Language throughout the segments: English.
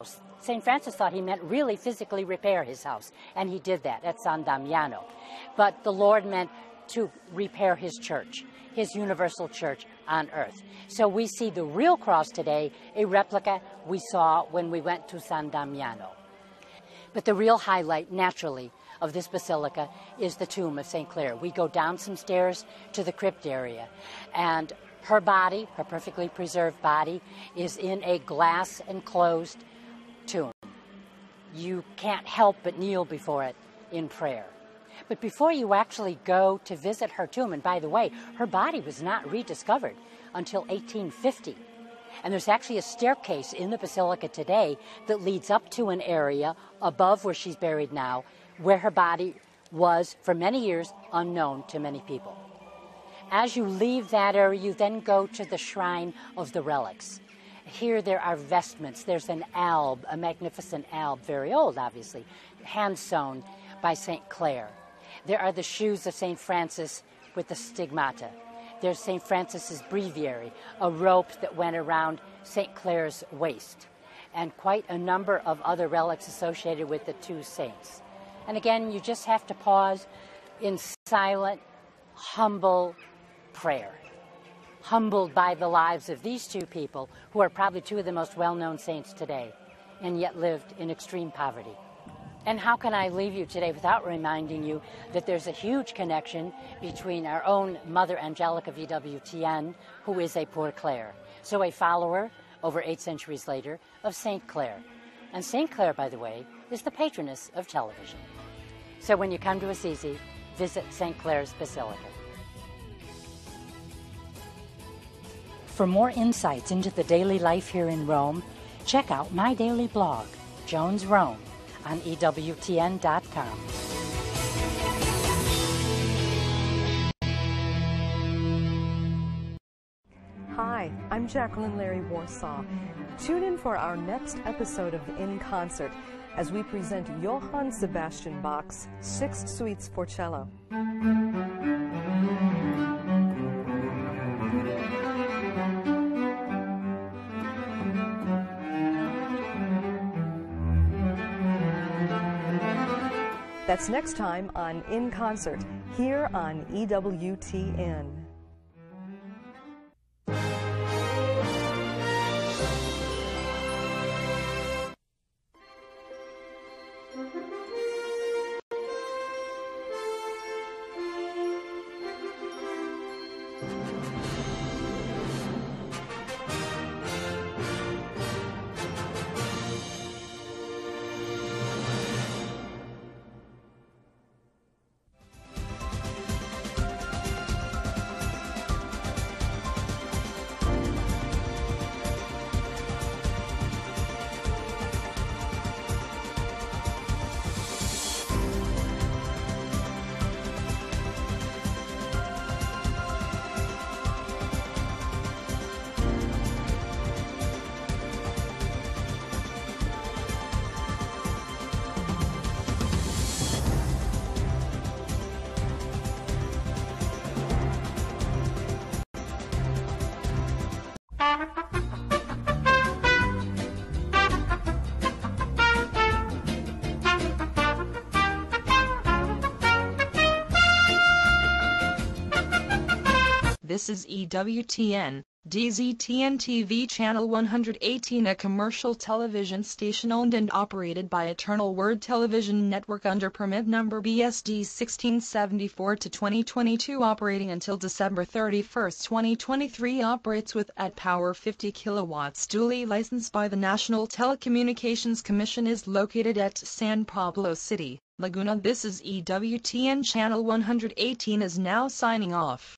St. Francis thought he meant really physically repair his house, and he did that at San Damiano. But the Lord meant to repair his church, his universal church on earth. So we see the real cross today, a replica we saw when we went to San Damiano. But the real highlight, naturally, of this basilica is the tomb of St. Clare. We go down some stairs to the crypt area, and her body, her perfectly preserved body, is in a glass enclosed tomb. You can't help but kneel before it in prayer. But before you actually go to visit her tomb, and by the way, her body was not rediscovered until 1850. And there's actually a staircase in the basilica today that leads up to an area above where she's buried now, where her body was for many years unknown to many people. As you leave that area, you then go to the Shrine of the Relics. Here there are vestments. There's an alb, a magnificent alb, very old obviously, hand-sewn by St. Clare. There are the shoes of St. Francis with the stigmata. There's St. Francis's breviary, a rope that went around St. Clare's waist, and quite a number of other relics associated with the two saints. And again, you just have to pause in silent, humble prayer, humbled by the lives of these two people who are probably two of the most well-known saints today, and yet lived in extreme poverty. And how can I leave you today without reminding you that there's a huge connection between our own Mother Angelica VWTN, who is a Poor Clare, so a follower, over 8 centuries later, of St. Clare. And St. Clare, by the way, is the patroness of television. So when you come to Assisi, visit St. Clare's Basilica. For more insights into the daily life here in Rome, check out my daily blog, Joan's Rome, on EWTN.com. Hi, I'm Jacqueline Larry Warsaw. Tune in for our next episode of In Concert as we present Johann Sebastian Bach's Sixth Suites for Cello. That's next time on In Concert, here on EWTN. This is EWTN, DZTN TV Channel 118, a commercial television station owned and operated by Eternal Word Television Network under permit number BSD 1674-2022, operating until December 31, 2023, operates with at power 50 kilowatts, duly licensed by the National Telecommunications Commission, is located at San Pablo City, Laguna. This is EWTN Channel 118 is now signing off.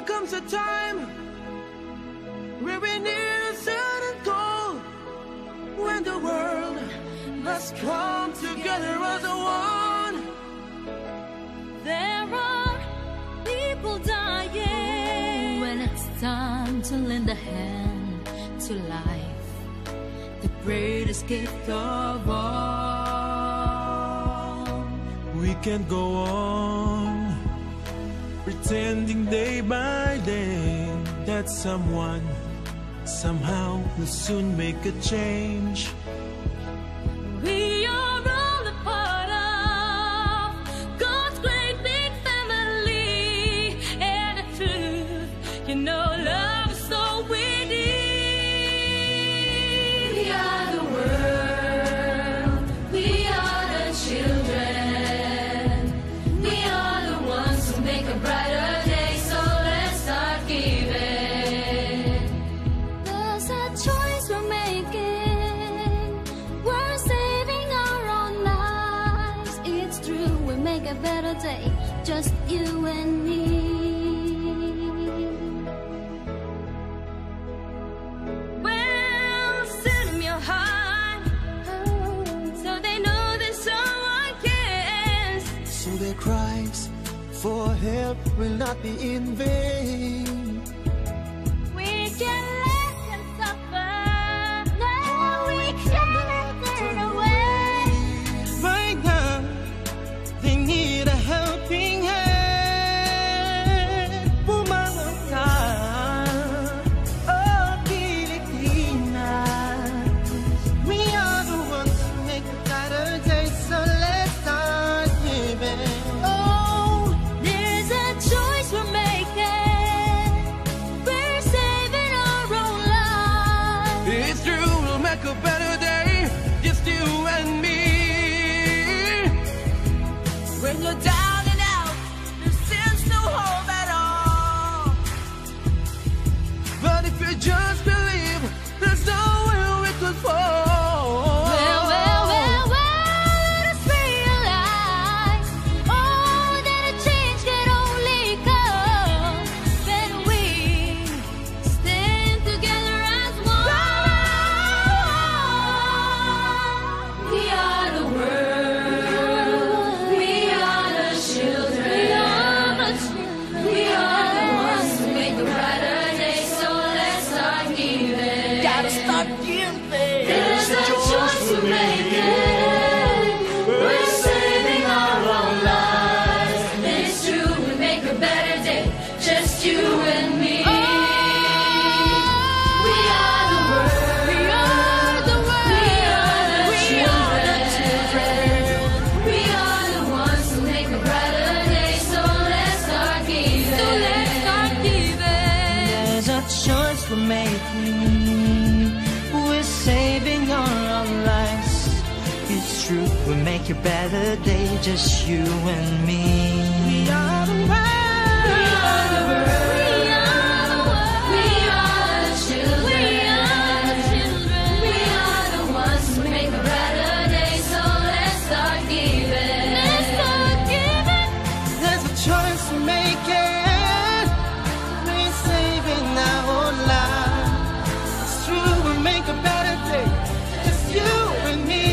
There comes a time where we need a certain goal, when the world must come together as one. There are people dying when it's time to lend a hand to life, the greatest gift of all. We can't go on pretending day by day that someone somehow will soon make a change. We are all a part of God's great big family, and the truth, you know, love is all we need. We are the world, we are the children, we are the ones who make a brighter day, so let's start giving. There's a choice we're making, we're saving our own lives. It's true, we make a better day, just you and me. Well, send them your heart, so they know that someone cares. So their cries for help will not be in vain. We can let them suffer, no, we cannot turn away. Right now, they need a helping hand. Pumalang ka, oh Pilipinas. We are the ones who make a better day, so let's start giving. Oh, there's a choice we're making, we're saving our own lives. It's true, we'll make a better day, just you and me. When you're down and out, there seems no hope at all. But if you just believe, there's nowhere we could fall. Well, let us realize, oh, that a change can only come when we stand together as one. We are the world, we are the children, we are the ones who make a brighter day, so let's start giving. Gotta start giving. There's a choice we're making, we're saving our own lives. It's true, we make a better day, just you and me. We are the world, we are the world, we are the children, we are the ones who make a brighter day, so let's start giving. So let's start giving. There's a choice we're making, we're saving our own lives. It's true, we make a better day, just you and me. We are the world, We are the world, we are the children, we are the ones who make a brighter day, so let's start giving. Let's start giving. There's a choice we're making, we're saving our own lives. It's true, we make a better day, just you and me.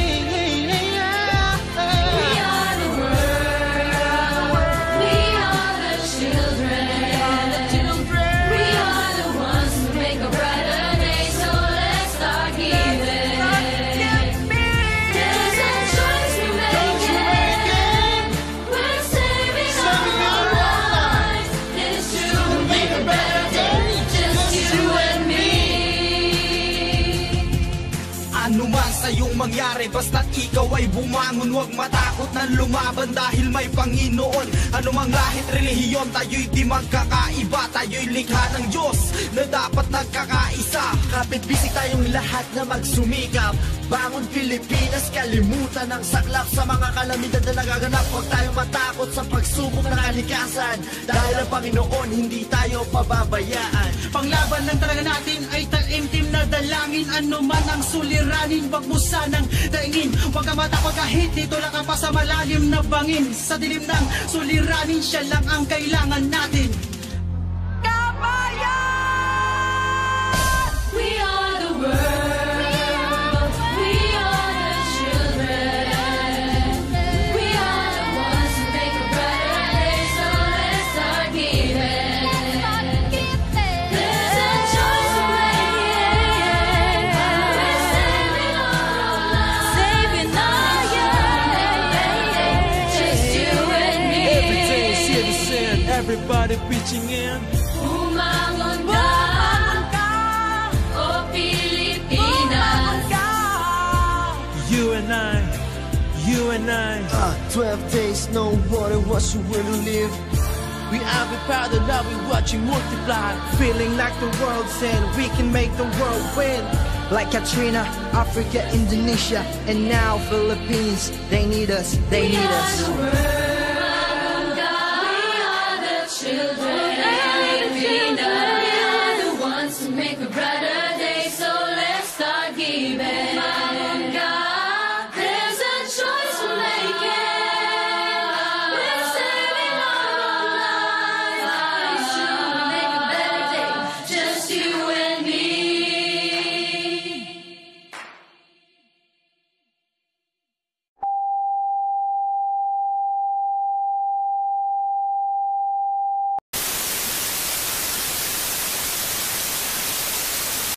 We are the world, we are the children, we are the ones who make a brighter day, so let's start giving. There's a choice we're making, we're saving our own lives. It's true, we make a better day, just you and me. Ano man sa'yong mangyari, basta't ikaw ay bumangon. Huwag matakot na lumaban dahil may Panginoon. Ano mang lahit, relihiyon, tayo'y di magkakaiba. Tayo'y likha ng Diyos na dapat nagkakaisa. Kapit-bisig tayong lahat na magsumikap. Bangon Pilipinas, kalimutan ang saklap sa mga kalamidad na nagaganap. Huwag tayong matakot sa pagsubok ng kalikasan, dahil ang Panginoon hindi tayo pababayaan. Panglaban lang talaga natin ay taimtim na dalangin. Ano man ang suliranin, wag mo sanang daingin. Huwag ka matakot kahit dito lang ka pa sa malalim na bangin. Sa dilim ng suliranin, siya lang ang kailangan natin. everybody pitching in. Bumangon ka, o Pilipinas. You and I 12 days, no water, what's the way to live? We are proud of love, we watch you multiply. Feeling like the world's end, we can make the world win. Like Katrina, Africa, Indonesia, and now Philippines. They need us, they need us. We are the world.